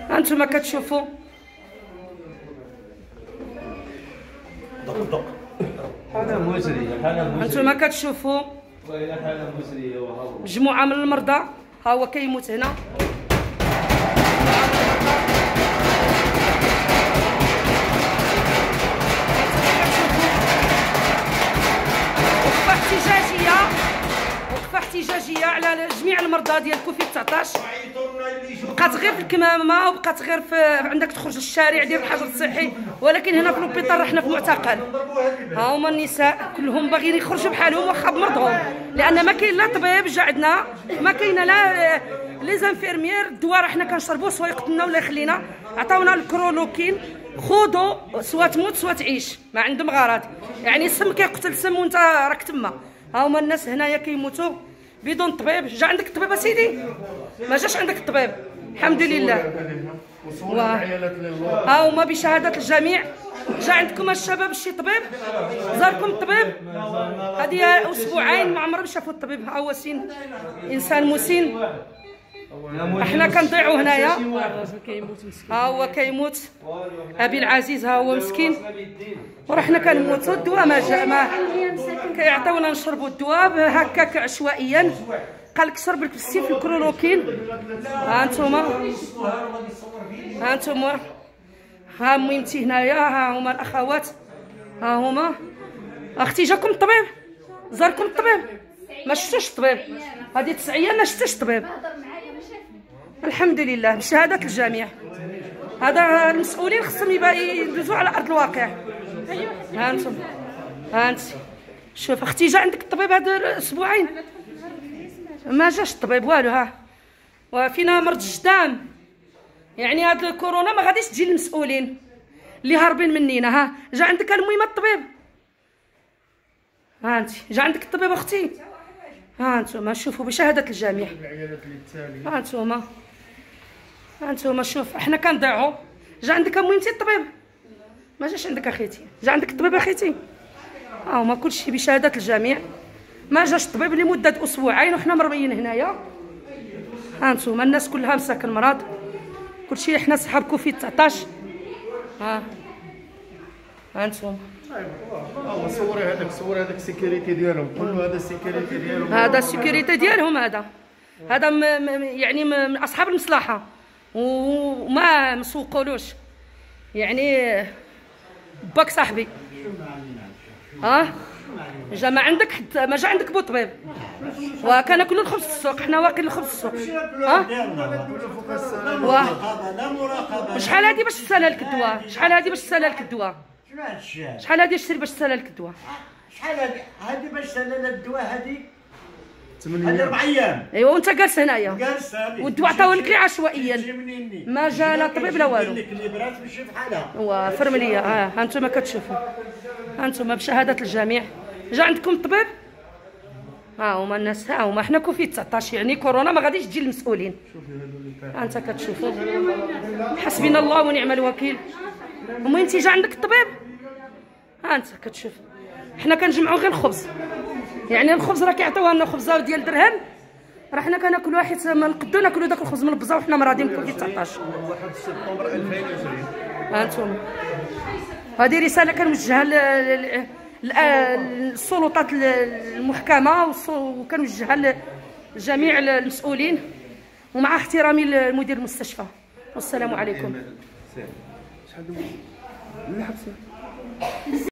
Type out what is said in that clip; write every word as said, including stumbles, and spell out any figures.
هانتوما كتشوفوا دق دق حالة مزرية حالة مزرية. هانتوما كتشوفوا والله حالة مزرية وهو مجموعه من المرضى، ها هو كيموت هنا. وقفه احتجاجيه وقفه احتجاجيه على جميع المرضى ديال كوفيد تسعطاش. بقات غير في الكمامه وبقات غير في عندك تخرج للشارع ديال الحجر الصحي، ولكن هنا في لوبيطال حنا في معتقل. ها هما النساء كلهم باغيين يخرجوا بحالهم واخا بمرضهم، لان ما كاين لا طبيب جا عندنا، ما كاينه لا لي زانفيرميير. الدواء راه حنا كنشربوه سوا يقتلنا ولا يخلينا. عطاونا الكرولوكين، خذوا سوا تموت سوا تعيش، ما عندهم غرض. يعني السم كيقتل السم وانت راك تما. ها هما الناس هنايا كيموتوا بدون طبيب. جا عندك الطبيب اسيدي؟ ما جاش عندك الطبيب، الحمد لله. و... ها هما بشهاده الجميع. جا عندكم الشباب شي طبيب؟ زاركم الطبيب؟ هذه اسبوعين ما عمرهم شافوا الطبيب. ها هو سين انسان مسن، احنا كنضيعوا هنايا. ها هو كيموت ابي العزيز، ها هو مسكين، وراه حنا كنموتوا. الدواء ما جا، ما كيعطيونا نشربوا الدواء هكاك عشوائيا. قال لك شرب لك بالسيف الكرولوكين. ها انتوما ها انتوما ها ميمتي هنايا، ها هما الاخوات، ها هما. اختي جاكم الطبيب؟ زاركم الطبيب؟ ما شفتوش الطبيب؟ هذه تسع ايام ما شفتوش الطبيب. الحمد لله بشهاده الجميع. هذا المسؤولين خصهم يدوزوا على ارض الواقع. ها انتم ها انت شوف اختي جا عندك الطبيب هذا اسبوعين ما جاش الطبيب والو. ها وفينا مرض الجدام، يعني هاد الكورونا ما غاديش تجي للمسؤولين اللي هاربين منينا. ها جا عندك المهم الطبيب؟ ها انت جا عندك الطبيب اختي؟ ها انتم شوفوا بشهاده الجميع. ها انتم ها انتم شوف احنا كنضيعوا. جا عندك مهمتي الطبيب؟ ما جاش عندك اخيتي؟ جا عندك الطبيب اخيتي؟ ها هما كلشي بشهاده الجميع. ما جاش الطبيب لمده اسبوعين وحنا مرميين هنايا. ها انتم الناس كلها مساكن مرض، كلشي حنا صحاب كوفيد تسعطاش. ها ها انتم ها صوري هذاك، صوري هذاك السيكوريتي ديالهم، كله هذا السيكوريتي ديالهم. هذا السيكوريتي ديالهم. هذا هذا م م يعني من اصحاب المصلحه وما مسوقولوش. يعني باك صاحبي ها جا ما عندك حتى ما جا عندك بو طبيب، وكناكلوا الخبز في السوق. حنا واكلين الخبز في السوق. ها شحال هادي باش تسالى لك الدواء؟ شحال هادي باش تسالى لك الدواء؟ شحال هادي اشتري باش تسالى لك الدواء؟ شحال هادي هادي باش تسالى لك الدواء؟ هادي هادي اربع ايام. ايوا وانت جالس هنايا جالس والدواء عطاوه لك عشوائيا، ما جا لا طبيب لا والو. وا فرمليه. ها ها انتم كتشوفوا، ها انتم بشهاده الجميع. جا عندكم الطبيب؟ ها هما الناس، ها هما حنا كوفيد تسعطاش، يعني كورونا ما غاديش تجي للمسؤولين. ها انت كتشوفوا حسبنا الله ونعم الوكيل. المهم انت جا عندك الطبيب؟ ها انت كتشوف حنا كنجمعوا غير الخبز، يعني الخبز راه كيعطيوها لنا خبزه ديال درهم، راه حنا كناكلوا حيت ما نقدو ناكلوا داك الخبز من البزا وحنا مرادين بكوفيد تسعطاش. واحد سبتمبر ألفين وعشرين. ها انتم هذه رساله كنوجهها للسلطات المحكمه وكنوجهها لجميع المسؤولين، ومع احترامي لمدير المستشفى. والسلام عليكم.